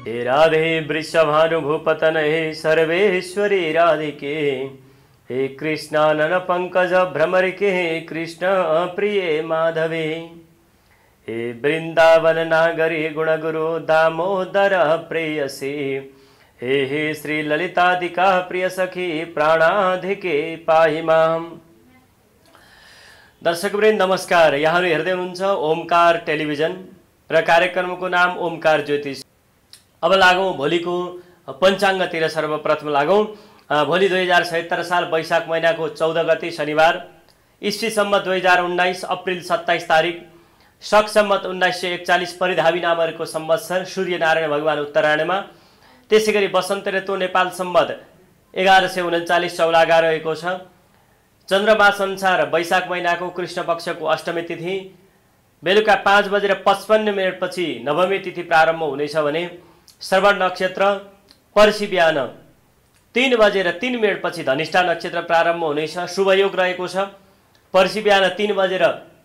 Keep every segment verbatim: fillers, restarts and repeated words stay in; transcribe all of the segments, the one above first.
हे राधे वृषभानुभूपतन हे सर्वेश्वरी राधिके हे कृष्णानन पंकज भ्रमरिके हे कृष्ण प्रिय माधवे हे वृंदावन नागरी गुणगुरु दामोदर प्रेयसी हे हे श्री ललितादिका प्रिय सखी प्राणाधिके पाहि माम। दर्शकवृन्द नमस्कार, यहाँहरू हेर्दै हुनुहुन्छ ओमकार टेलिभिजन र कार्यक्रमको नाम ओमकार ज्योतिष। अब लागौँ भोलिको पञ्चाङ्गतिर। सर्वप्रथम लागौँ भोलि दुई हजार सत्तर साल वैशाख महिनाको चौध गते शनिबार, इस्वी सम्मत दुई हजार उन्नाइस अप्रिल सत्ताइस तारिक, शक सम्मत उन्नाइस सय एकचालिस परिधावी नामहरूको संवत्सर, सूर्यनारायण भगवान उत्तरायणमा, त्यसै गरी वसन्त ऋतु नेपाल सम्मत एघार सय उन्चालिस चौलागा रहेको छ। चन्द्रमास अनुसार वैशाख महिनाको कृष्ण पक्षको अष्टमी तिथि बेलुका पाँच बजेर पचपन्न मिनटपछि नवमी तिथि प्रारम्भ हुनेछ भने श्रवण नक्षत्र पर्सि बिहान तीन बजेर तीन मिनटपछि धनिष्ठा नक्षत्र प्रारम्भ हुनेछ। शुभ योग रहेको छ पर्सि बिहान तीन बजेर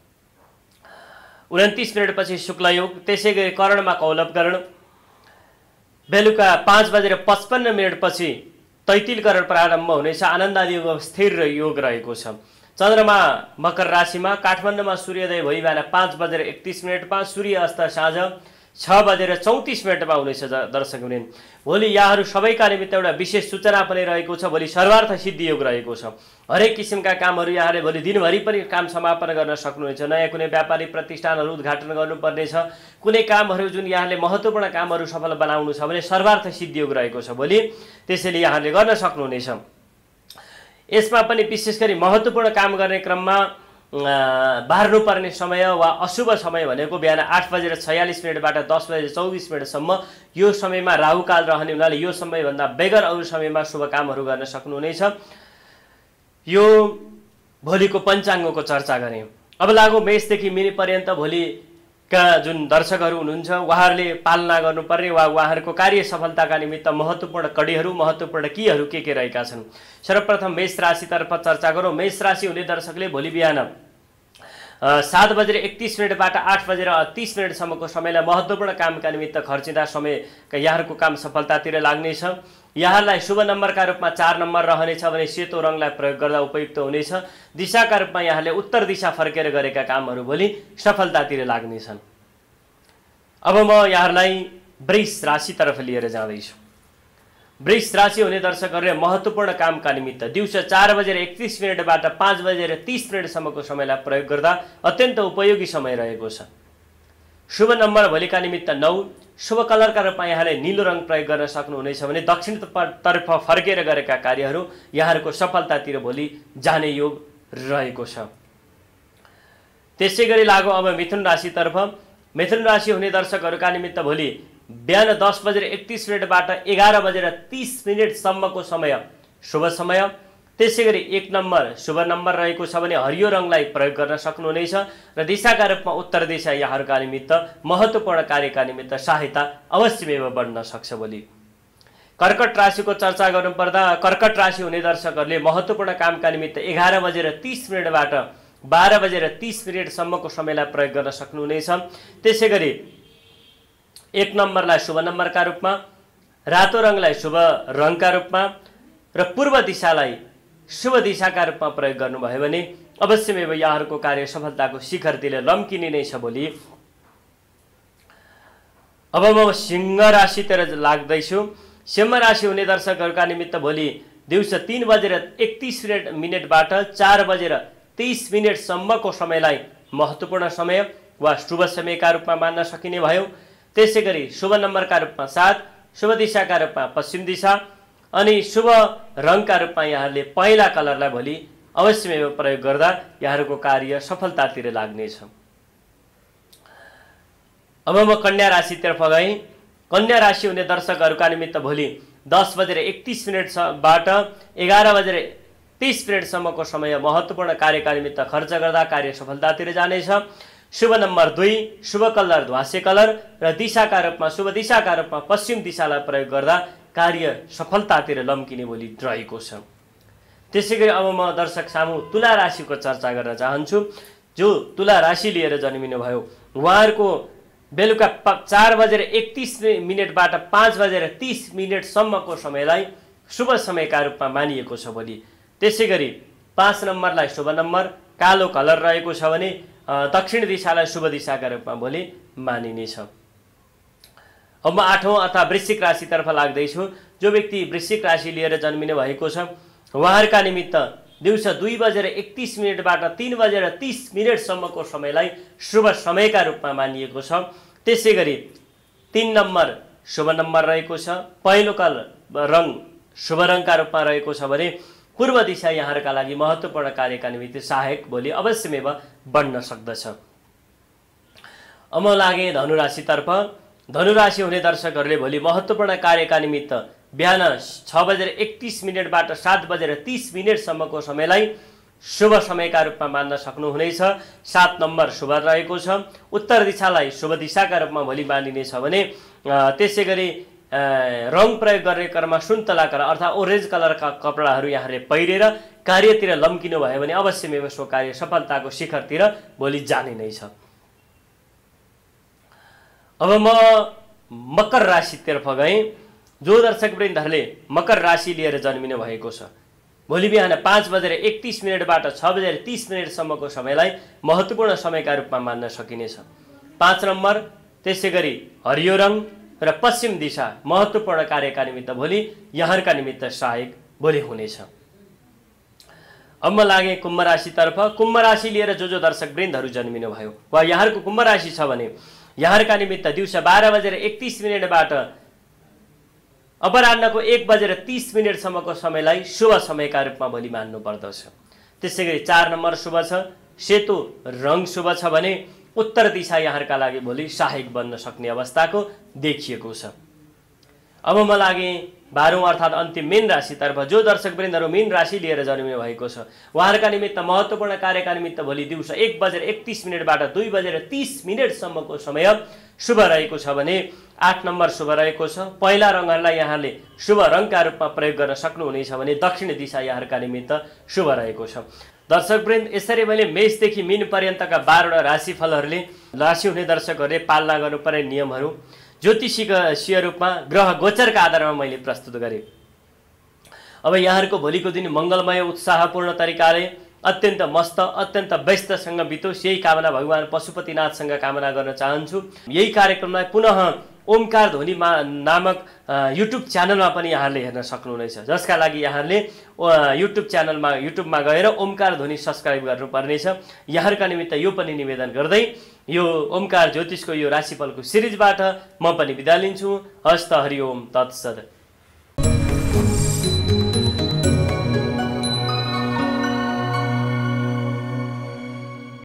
उन्तिस मिनटपछि शुक्ल योग, त्यसै गरी करणमा कौलवकरण बेलुका पाँच बजेर पचपन्न मिनटपछि तैतिलकरण प्रारम्भ हुनेछ। आनन्दादि योग स्थिर योग रहेको छ। चन्द्रमा मकर राशिमा, काठमाडौँमा सूर्योदय भोलि बिहान पाँच बजेर एकतिस मिनटमा, सूर्य अस्त साँझ छ बजेर चौतिस मिनटमा हुनेछ। दर्शकवृन्द भोलि यहाँहरू सबैका निमित्त एउटा विशेष सूचना पनि रहेको छ। भोलि सर्वार्थ सिद्धि योग रहेको छ। हरेक किसिमका कामहरू यहाँले भोलि दिनभरि पनि काम समापन गर्न सक्नुहुनेछ। नयाँ कुनै व्यापारिक प्रतिष्ठानहरू उद्घाटन गर्नुपर्नेछ, कुनै कामहरू जुन यहाँले महत्त्वपूर्ण कामहरू सफल बनाउनु छ भने सर्वार्थ सिद्धि योग रहेको छ भोलि, त्यसैले यहाँले गर्न सक्नुहुनेछ। यसमा पनि विशेष गरी महत्त्वपूर्ण काम गर्ने क्रममा बार्नुपर्ने समय वा अशुभ समय भनेको बिहान आठ बजेर छयालिस मिनटबाट दस बजेर चौबिस मिनटसम्म, यो समयमा राहुकाल रहने हुनाले यो समयभन्दा बेगर अरू समयमा शुभ कामहरू गर्न सक्नुहुनेछ। यो भोलिको पञ्चाङ्गको चर्चा गरेँ। अब लागौँ मेषदेखि मिनि पर्यन्त भोलिका जुन दर्शकहरू हुनुहुन्छ उहाँहरूले पालना गर्नुपर्ने वा उहाँहरूको कार्य सफलताका निमित्त महत्त्वपूर्ण कडीहरू, महत्त्वपूर्ण कीहरू के के रहेका छन्। सर्वप्रथम मेष राशितर्फ चर्चा गरौँ। मेष राशि हुने दर्शकले भोलि बिहान सात बजेर एकतिस मिनटबाट आठ बजेर तीस मिनटसम्मको समयलाई महत्त्वपूर्ण कामका निमित्त खर्चिँदा समयका यहाँहरूको काम सफलतातिर लाग्नेछ। यहाँलाई शुभ नम्बरका रूपमा चार नम्बर रहनेछ भने सेतो रङलाई प्रयोग गर्दा उपयुक्त हुनेछ। दिशाका रूपमा यहाँले उत्तर दिशा फर्केर गरेका कामहरू भोलि सफलतातिर लाग्नेछन्। अब म यहाँहरूलाई वृष राशितर्फ लिएर जाँदैछु। वृष राशि हुने दर्शकहरूले महत्त्वपूर्ण कामका निमित्त दिउँसो चार बजेर एकतिस मिनटबाट पाँच बजेर तीस मिनटसम्मको समयलाई प्रयोग गर्दा अत्यन्त उपयोगी समय रहेको छ। शुभ नम्बर भोलिका निमित्त नौ, शुभ कलरका रूपमा यहाँले निलो रङ प्रयोग गर्न सक्नुहुनेछ भने दक्षिणतर्फ फर्केर गरेका कार्यहरू यहाँहरूको सफलतातिर भोलि जाने योग रहेको छ। त्यसै गरी लागौँ अब मिथुन राशितर्फ। मिथुन राशि हुने दर्शकहरूका निमित्त भोलि बिहान दस बजेर एकतिस मिनटबाट एघार बजेर तीस मिनटसम्मको समय शुभ समय। त्यसै गरी एक नम्बर शुभ नम्बर रहेको छ भने हरियो रङलाई प्रयोग गर्न सक्नुहुनेछ र दिशाका रूपमा उत्तर दिशा यहाँहरूका निमित्त महत्त्वपूर्ण कार्यका निमित्त सहायता अवश्यमेव बढ्न सक्छ। भोलि कर्कट राशिको चर्चा गर्नुपर्दा कर्कट राशि हुने दर्शकहरूले महत्त्वपूर्ण कामका निमित्त एघार बजेर तीस मिनटबाट बाह्र बजेर तीस मिनटसम्मको समयलाई प्रयोग गर्न सक्नुहुनेछ। त्यसै गरी एक नम्बरलाई शुभ नम्बरका रूपमा, रातो रङलाई शुभ रङका रूपमा र पूर्व दिशालाई शुभ दिशाका रूपमा प्रयोग गर्नुभयो भने अवश्यमेव यहाँहरूको कार्य सफलताको शिखरतिर लम्किने नै छ। भोलि अब म सिंह राशितिर लाग्दैछु। सिंह राशि हुने दर्शकहरूका निमित्त भोलि दिउँसो तीन बजेर एकतिस मिनट मिनटबाट चार बजेर तेइस मिनटसम्मको समयलाई महत्त्वपूर्ण समय वा शुभ समयका रूपमा मान्न सकिने भयो। त्यसै गरी शुभ नम्बरका रूपमा सात, शुभ दिशाका रूपमा पश्चिम दिशा अनि शुभ रङका रूपमा यहाँले पहेँला कलरलाई भोलि अवश्यमेव प्रयोग गर्दा यहाँहरूको कार्य सफलतातिर लाग्नेछ। अब म कन्या राशितर्फ गएँ। कन्या राशि हुने दर्शकहरूका निमित्त भोलि दस बजेर एकतिस मिनटबाट एघार बजेर तीस मिनटसम्मको समय महत्त्वपूर्ण कार्यका निमित्त खर्च गर्दा कार्य सफलतातिर जानेछ। शुभ नम्बर दुई, शुभ कलर ध्वासे कलर र दिशाका रूपमा शुभ दिशाका रूपमा पश्चिम दिशालाई प्रयोग गर्दा कार्य सफलतातिर लम्किने भोलि रहेको छ। त्यसै गरी अब म दर्शक सामु तुला राशिको चर्चा गर्न चाहन्छु। जो तुला राशि लिएर जन्मिनु भयो उहाँहरूको बेलुका चार बजेर एकतिस मिनटबाट पाँच बजेर तिस मिनटसम्मको समयलाई शुभ समयका रूपमा मानिएको छ भोलि। त्यसै गरी पाँच नम्बरलाई शुभ नम्बर कालो कलर रहेको छ भने दक्षिण दिशालाई शुभ दिशाका रूपमा भोलि मानिनेछ। अब म आठौँ अथवा वृश्चिक राशितर्फ लाग्दैछु। जो व्यक्ति वृश्चिक राशि लिएर जन्मिनु भएको छ उहाँहरूका निमित्त दिउँसो दुई बजेर एकतिस मिनटबाट तीन बजेर तीस मिनटसम्मको समयलाई शुभ समयका रूपमा मानिएको छ। त्यसै गरी तीन नम्बर शुभ नम्बर रहेको छ। पहेँलो कलर रङ शुभ रङका रूपमा रहेको छ भने पूर्व दिशा यहाँहरूका लागि महत्त्वपूर्ण कार्यका निमित्त सहायक भोलि अवश्यमेव बन्न सक्दछ। अब म लागे धनुराशितर्फ। धनुराशि हुने दर्शकहरूले भोलि महत्त्वपूर्ण कार्यका निमित्त बिहान छ बजेर एकतिस मिनटबाट सात बजेर तीस मिनटसम्मको समयलाई शुभ समयका रूपमा मान्न सक्नुहुनेछ। सात नम्बर शुभ रहेको छ। उत्तर दिशालाई शुभ दिशाका रूपमा भोलि मानिनेछ भने त्यसै गरी रङ प्रयोग गर्ने क्रममा सुन्तला कलर अर्थात् ओरेन्ज कलरका कपडाहरू यहाँले पहिरेर कार्यतिर लम्किनु भयो भने अवश्यमेव सो कार्य सफलताको शिखरतिर भोलि जाने नै छ। अब म मकर राशितर्फ गएँ। जो दर्शकवृन्दहरूले मकर राशि लिएर जन्मिनु भएको छ भोलि बिहान पाँच बजेर एकतिस मिनटबाट छ बजेर तीस मिनटसम्मको समयलाई महत्त्वपूर्ण समयका रूपमा मान्न सकिनेछ। पाँच नम्बर त्यसै गरी हरियो रङ र पश्चिम दिशा महत्त्वपूर्ण कार्यका निमित्त भोलि यहाँहरूका निमित्त सहायक भोलि हुनेछ। अब म लागेँ कुम्भ राशितर्फ। कुम्भ राशि लिएर जो जो दर्शकवृन्दहरू जन्मिनु भयो वा यहाँहरूको कुम्भ राशि छ भने यहाँहरूका निमित्त दिउँसो बाह्र बजेर एकतिस मिनटबाट अपराह्नको एक बजेर तीस मिनटसम्मको समयलाई शुभ समयका रूपमा भोलि मान्नु पर्दछ। त्यसै गरी चार नम्बर शुभ छ। सेतो रङ शुभ छ भने उत्तर दिशा यहाँहरूका लागि भोलि सहायक बन्न सक्ने अवस्थाको देखिएको छ। अब म लागेँ बाह्रौँ अर्थात् अन्तिम मीन राशितर्फ। जो दर्शकवृन्दहरू मीन राशि लिएर जन्मिनु भएको छ उहाँहरूका निमित्त महत्त्वपूर्ण कार्यका निमित्त भोलि दिउँसो एक बजेर एकतिस मिनटबाट दुई बजेर तीस मिनटसम्मको समय शुभ रहेको छ भने आठ नम्बर शुभ रहेको छ। पहिला रङहरूलाई यहाँले शुभ रङका रूपमा प्रयोग गर्न सक्नुहुनेछ भने दक्षिण दिशा यहाँहरूका निमित्त शुभ रहेको छ। दर्शकवृन्द यसरी मैले मेषदेखि मीन पर्यन्तका बाह्रवटा राशिफलहरूले राशि हुने दर्शकहरूले पालना गर्नुपर्ने नियमहरू ज्योतिषीय रूपमा ग्रह गोचरका आधारमा मैले प्रस्तुत गरेँ। अब यहाँहरूको भोलिको दिन मङ्गलमय उत्साहपूर्ण तरिकाले अत्यन्त मस्त अत्यन्त व्यस्तसँग बितोस् यही कामना भगवान पशुपतिनाथसँग कामना गर्न चाहन्छु। यही कार्यक्रमलाई पुनः ओमकार ध्वनि मा नामक युट्युब च्यानलमा पनि यहाँले हेर्न सक्नुहुनेछ, जसका लागि यहाँले युट्युब च्यानलमा युट्युबमा गएर ओमकार ध्वनि सब्सक्राइब गर्नुपर्नेछ। यहाँहरूका निमित्त यो पनि निवेदन गर्दै यो ओमकार ज्योतिषको यो राशिफलको सिरिजबाट म पनि बिदा लिन्छु। हस्त हरि ओम तत्सद।